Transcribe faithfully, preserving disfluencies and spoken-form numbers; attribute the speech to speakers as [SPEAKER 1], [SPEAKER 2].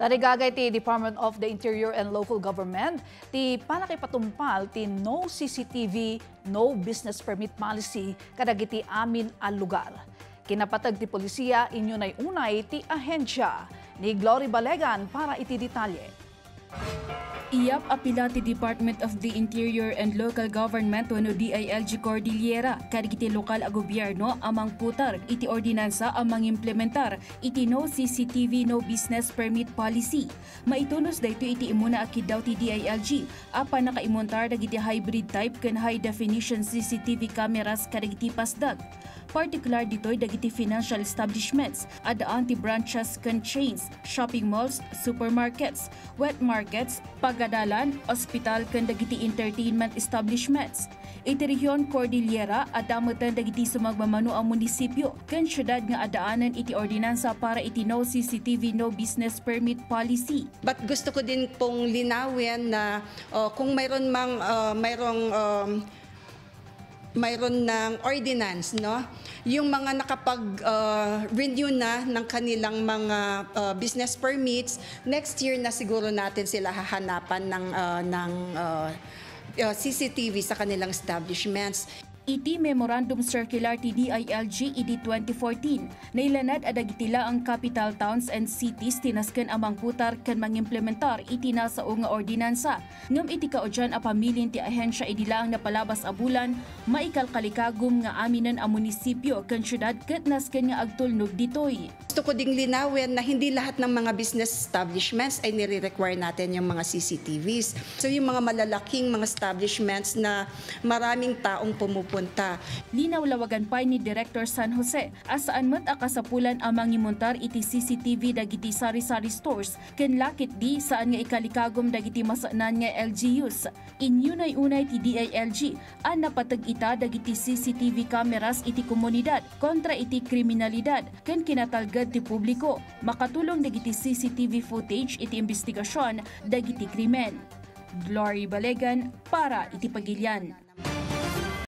[SPEAKER 1] Tarigagay ti Department of the Interior and Local Government ti panakipatumpal ti no C C T V, no business permit policy kadagiti amin al lugar. Kinapatag ti polisiya inyo nay unay ti ahensya ni Glory Balegan para iti detalye.
[SPEAKER 2] Iyap apila ti Department of the Interior and Local Government wano D I L G Cordillera kadagiti lokal a gobyerno amang putar iti ordinansa amang implementar iti no C C T V no business permit policy. Maitunos dayto iti imuna akid daw ti D I L G apan nakaimontar dagiti hybrid type ken high definition C C T V cameras kadagiti pasdag. Particular ditoy dagiti financial establishments, adaan ti branches ken chains, shopping malls, supermarkets, wet markets, pagadalan, ospital ken dagiti entertainment establishments. Iti rehiyon Cordillera adamutan dagiti sumagmamano ang munisipyo ken syudad nga adaanan iti ordinansa para iti no C C T V no business permit policy.
[SPEAKER 3] But gusto ko din pong linawin na uh, kung mayroon mang uh, mayroong um, mayroon ng ordinance, no? Yung mga nakapag-renew uh, na ng kanilang mga uh, business permits, next year na siguro natin sila hahanapan ng, uh, ng uh, uh, C C T V sa kanilang establishments.
[SPEAKER 2] Iti Memorandum Circular ti D I L G iti twenty fourteen, nailanad adagitila ang capital towns and cities tinasken amang putar ken mangimplementar iti nasao nga ordinansa. Ngem iti kaudyan a pamilin ti ahensya idila ang napalabas a bulan, maikalkalikagum nga aminan a munisipyo ken syudad ket nasken nga agtulnog ditoy.
[SPEAKER 3] Gusto ko ding linawin na hindi lahat ng mga business establishments ay nire-require natin yung mga C C T Vs. So yung mga malalaking mga establishments na maraming taong pumupunta punta.
[SPEAKER 2] Linaw lawagan pa ni Director San Jose asaan met akasapulan amang imontar iti C C T V dagiti sari-sari stores ken lakit di saan nga ikalikagom dagiti masanan nga L G Us. Inyunay-unay ti D I L G an napatag ita dagiti C C T V cameras iti komunidad kontra iti kriminalidad ken kinatalgad ti publiko. Makatulong dagiti C C T V footage iti investigasyon dagiti krimen. Glory Balegan para iti Pagilian.